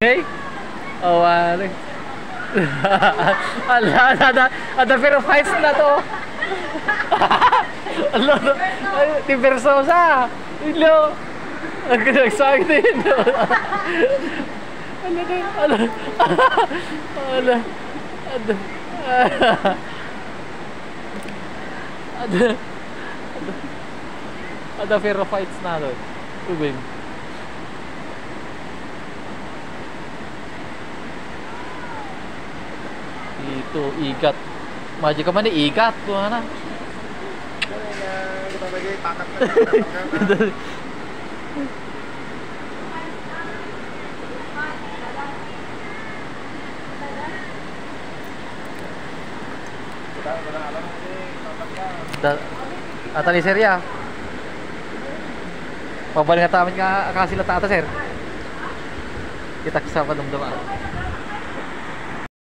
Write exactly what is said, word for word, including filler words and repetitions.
Okay? Oh, ano? Ala, ada, ada pero fights na to. Ala, di Versosa. Ilo. Ang excited. Ala, ala. Ala. Ada. Ada. Ada pero fights na to. Tubig. Itu ikat. Maju ke mana ikat tuh mana? Kita bagi pakat. Atau di Seria. Pabaling nga tamin ka kasila ta ata sir. Kita kasama dum-dum.